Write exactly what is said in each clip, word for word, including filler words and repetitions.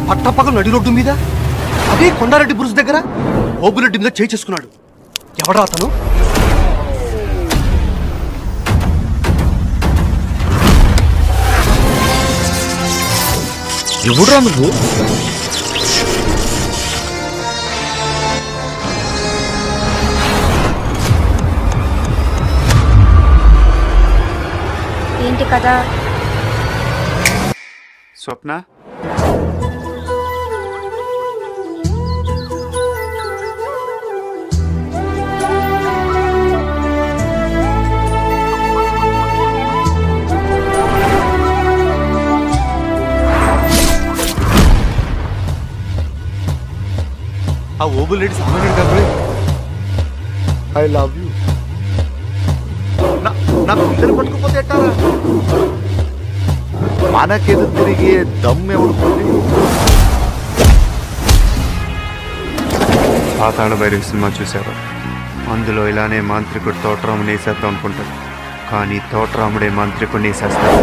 పట్టపగలు నడి రోడ్డు మీద అదే కొండారెడ్డి బురుజు దగ్గర ఓబులెడ్డి మీద చేయి చేసుకున్నాడు. ఎవడా అతను? ఎవడురా నువ్వు? ఏంటి కదా స్వప్న, ఆ ఓబులెడ్డి సామాన్యుడు కాబట్టి ఐ లవ్ యూ. నా పిల్లలు పట్టుకుపోతే ఎట్టారా? మనకెదురు తిరిగే దమ్ ఎవడుతుంది? పాతాళ భైరవి సినిమా చూసావా? అందులో ఇలానే మాంత్రికుడు తోటరాముని వేసేద్దాం అనుకుంటాడు, కానీ తోటరాముడే మాంత్రికుడిని వేసేస్తాడు.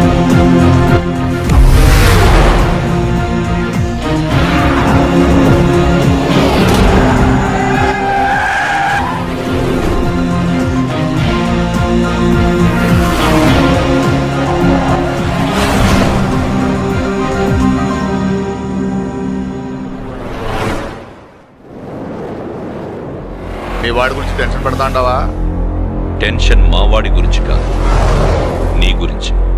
నీ వాడి గురించి టెన్షన్ పడతాండావా? టెన్షన్ మావాడి గురించి కాదు, నీ గురించి.